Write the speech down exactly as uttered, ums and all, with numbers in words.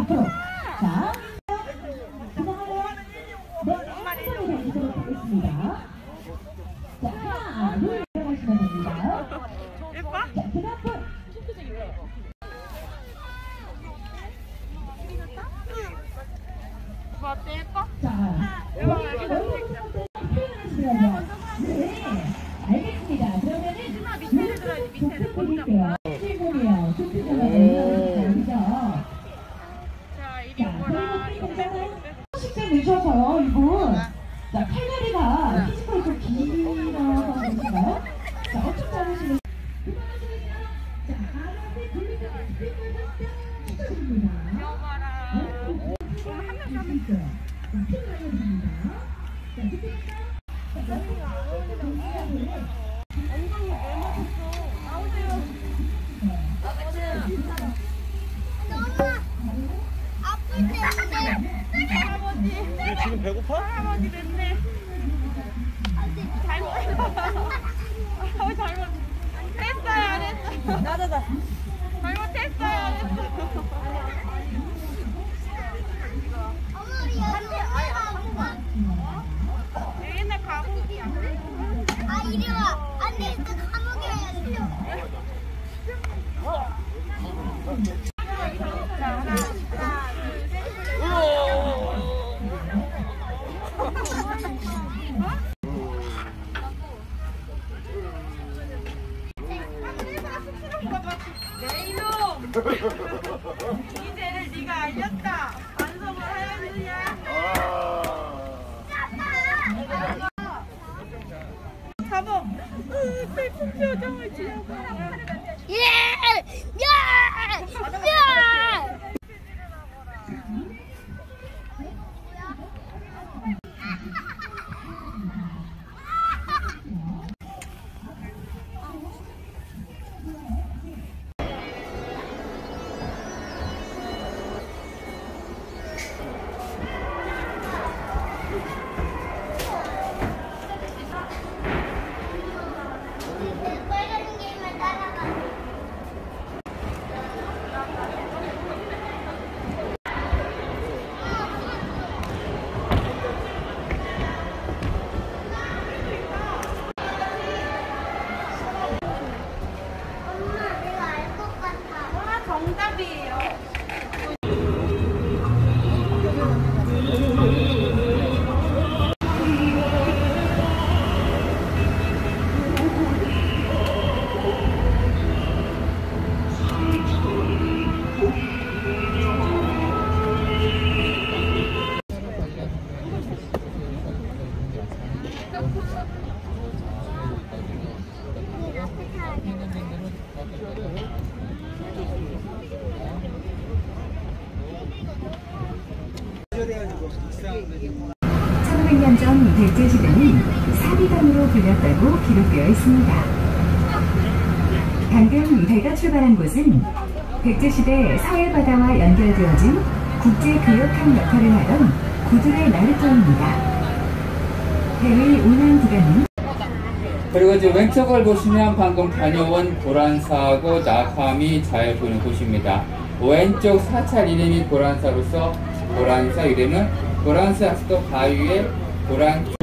앞으로. 자, 그다음에 네, 한번에 가시도록 하겠습니다. 자, 하나, 둘, 들어가시면 됩니다. 자, 그다음 분. 어때? 예뻐? 자, 표현하시면요. 네, 알겠습니다. 그러면은 밑에 들어야지. 밑에 드릴게요. 실물이에요. 쇼핑하면 자, 이리 오거라. 식사 늦어서요, 이분. 자, 칼다리가 피지컬이 좀 길어서 그러신가요? 자, 어떻게 자르시면 자, 하나씩 돌리면 축하드립니다. 여봐라. 한 명씩 한 있어요. 자, 필요하겠습니다. 자, 듣겠습니까? 엉덩이 왜 맞았어? 나오세요. 아플 때문에 할아버지. 지금 배고파? 할아버지 맵네. 잘못. 어, 잘못. 했어요, 안 했어요? 나다다. 잘못했어요, 안 했어요? 어머니 여기 옛날 가복이야. 아 이리 와. 안 돼, 또 감옥에 가야지. 자, 하나, 하나, 둘, 셋. 내 이놈! 이제를 네가 알렸다. 반성을 하였느냐? 사범, 슬픈 표정을 지어봐. 예! 야! 야! 빨간 게임을 따라가. 엄마, 내가 알 것 같아. 와, 정답이에요. 천백 년 전 백제시대는 사비당으로 불렸다고 기록되어 있습니다. 방금 배가 출발한 곳은 백제시대 서해바다와 연결되어진 국제교역항 역할을 하던 구들의 나루터입니다. 배의 운항 기간은 그리고 이제 왼쪽을 보시면 방금 다녀온 고란사하고 나함이 잘 보이는 곳입니다. 왼쪽 사찰 이름이 고란사로서 고란사 이름은 고란사 학습도 바위에 고란